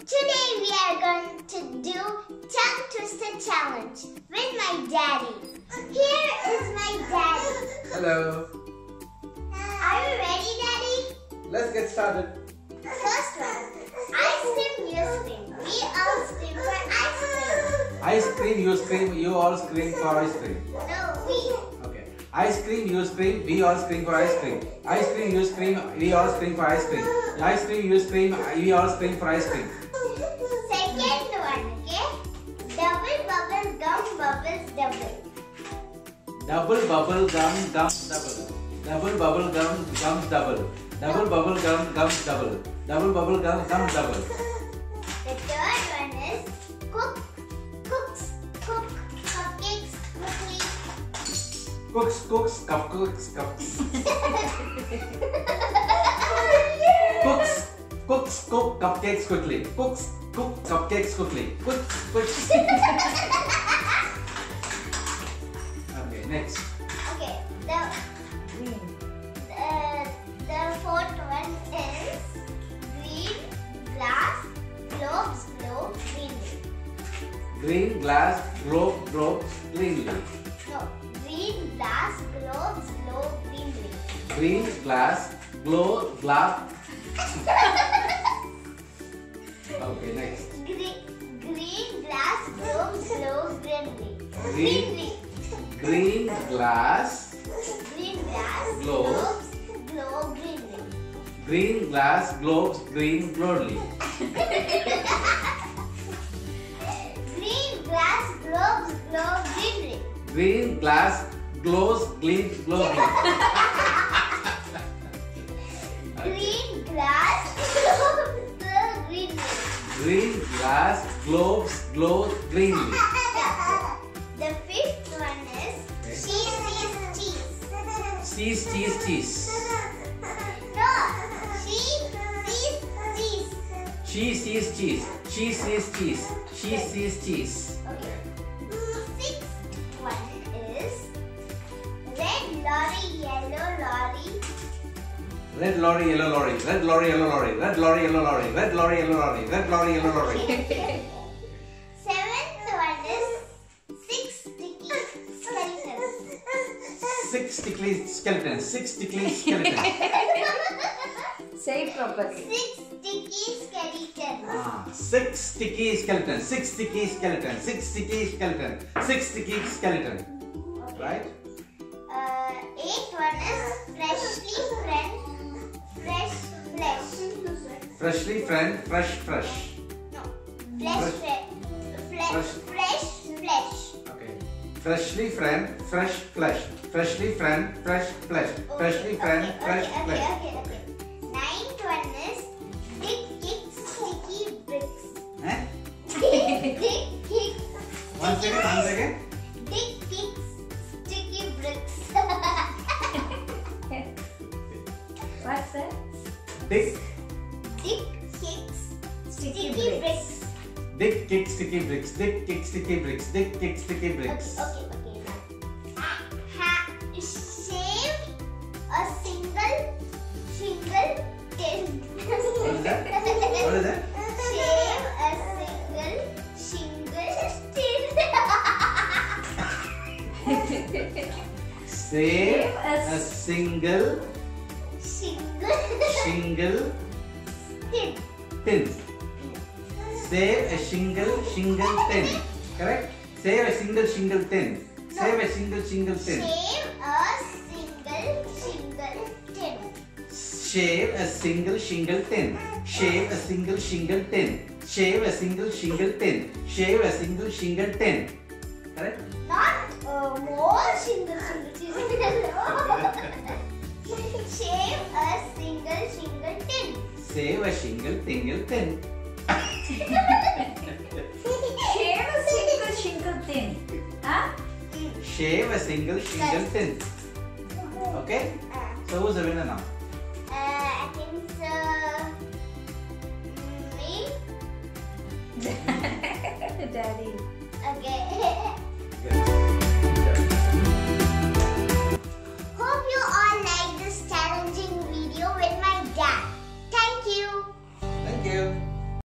Today we are going to do tongue twister challenge with my daddy. Here is my daddy. Hello. Are you ready, daddy? Let's get started. First one, ice cream, you scream. We all scream for ice cream. Ice cream, you scream, you all scream for ice cream. No, we. Okay. Ice cream, you scream, we all scream for ice cream. Ice cream, you scream, we all scream for ice cream. Ice cream, you scream, we all scream for ice cream. Second one, okay? Double bubble gum bubbles double. Double bubble gum gums double. Double bubble gum gums double. Double bubble gum gums double. Double bubble gum gums double. The third one is cook cupcakes quickly. Cooks, cupcakes. Cooks, cook cupcakes quickly. Cook cupcakes quickly. Quick. Okay, next. Okay, the fourth one is green glass globes glow greenly. Green glass globes greenly. No, green glass globes glow greenly. Green glass glass. Okay, next. Green glass globes glow greenly. Green glass globes glow greenly. Green glass globes green glowly. Green glass globes glow greenly. Green glass glows green glowly. Green glass globes glow greenly. Green glass globes glow greenly. The fifth one is cheese. Cheese. No, cheese. Cheese. Okay. Sixth one is red lorry, yellow lorry. Red lorry, yellow lorry. Red lorry, yellow lorry. Red lorry, yellow lorry. Red lorry, yellow lorry. Red lorry, yellow lorry. Seventh one is six sticky skeletons. Six sticky skeletons. Say it properly. Six sticky skeletons. Six sticky skeleton. Right? Eighth one is Freshly fresh flesh. No, fresh flesh. Okay. Freshly fresh flesh. Freshly fresh flesh. Freshly fresh flesh. Okay. Ninth one is dick kicks sticky bricks. Dick kicks. Once again. Dick kicks sticky bricks. What's that? Dick kicks Sticky bricks. Dick kicks sticky bricks. Okay. Shave a single tin. What is that? Shave a single tin. Save a single tin. Save a single tin. Correct? Save a single tin. Save a single tin. Shave a single tin. Shave a single tin. Shave a single tin. Shave a single tin. Correct? Not more single tin. Shave a single tin. Save a single tin. Shave a single thing. Huh? Shave a single tin. Okay? So who's the winner now?